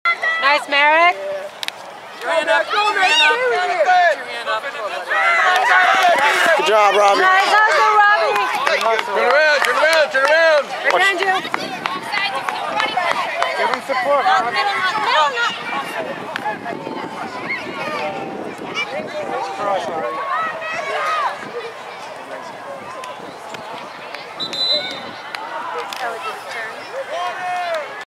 Nice, Merrick. Your hand up. Your hand up. Good job, Robbie. Nice hustle, Robbie. Turn around. Turn around. Turn around. Behind you. Give him support. Middle. Cross, Robbie.